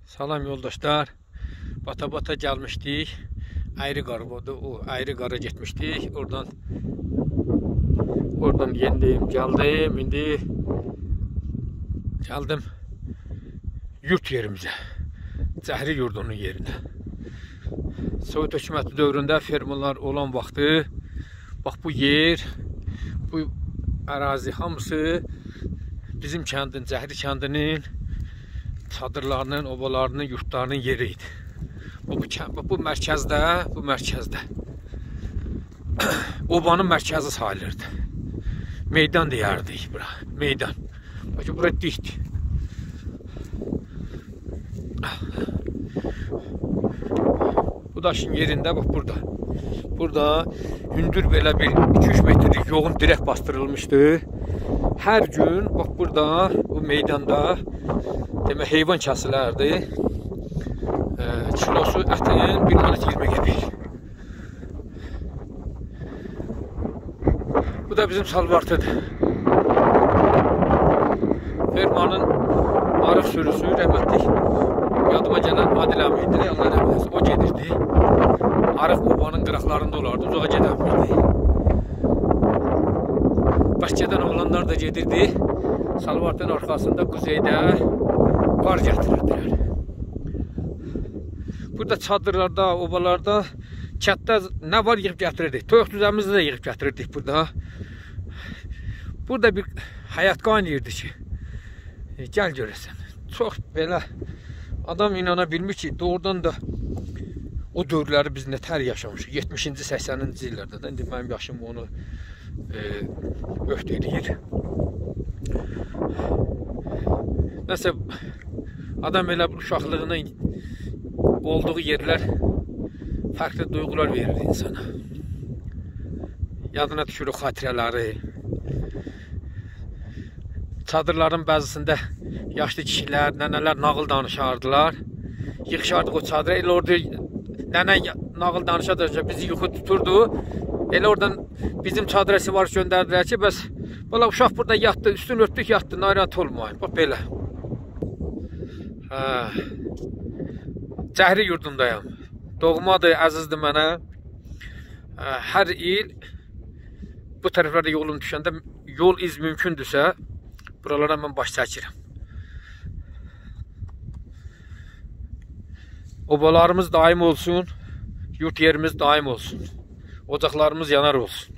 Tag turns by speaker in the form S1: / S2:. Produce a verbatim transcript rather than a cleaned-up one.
S1: Salam yoldaşlar. Bata bata gelmiştik. Ayrı qarı vardı. O ayrı qarı getmişdik. Oradan oradan yendim, geldim. İndi geldim yurt yerimize. Cəhri yurdunun yerine. Sovet hökuməti dövründə fermalar olan vaxtı bax bu yer, bu ərazi hamısı bizim kəndin, Cəhri kəndinin çadırlarının, obalarının, yurtlarının yeriydi. Bu, bu, bu mərkəzdə, bu mərkəzdə obanın mərkəzi sayılırdı. Meydan deyərdik bura, meydan. Bakın bura dikdi. Bu daşın yerində bax burada. Burada hündür belə bir iki üç metrlik yoğun dirək bastırılmışdı. Hər gün bax burada, bu meydanda demək heyvan kəsilərdi. E, kilosu ətin bir manat iyirmi qəpik. Bu da bizim salvartıdır. Fermanın arıq sürüsü rəhmətlik yadıma gələn Adil əmiydi. Allah rəhmət etsin. O gedirdi. Arıq obanın qıraqlarında olardı. Uzağa gedəmirdi. Başçadan oğlanlar da gedirdi. Salvartın arxasında quzeydə qar gətirirdilər. Burada çadırlarda, obalarda, kətdə nə var yığıb gətirirdik. Toyuq düzəmizi də yığıb gətirirdik burada. Burada bir həyat qaynayırdı ki, e, gəl görəsən. Çox belə adam inana bilmir ki, doğrudan da o dövrləri biz nətər yaşamışıq. yetmişinci səksəninci illərdə də. İndi mənim yaşım onu e, öhdə eləyir. Nəsə adam elə uşaqlığının olduğu yerlər fərqli duyğular verir insana. Yadına düşür o xatirələri. Çadırların bəzisində yaşlı kişilər, nənələr nağıl danışardılar. Yığışardıq o çadıra. Elə orada nənə nağıl danışardıqca bizi yuxu tuturdu. Elə oradan bizim çadıra sivariş göndərdilər ki, bəs valla uşaq burada yatdı, üstün örtdük yatdı, narahat olmayın. Bax belə. Hə. Cəhri yurdundayım. Doğmadır, əzizdir mənə. Hər il bu tərəflərdə yolum düşəndə yol iz mümkündürsə buralara mən baş çəkirəm. Obalarımız daim olsun, yurt yerimiz daim olsun. Ocaqlarımız yanar olsun.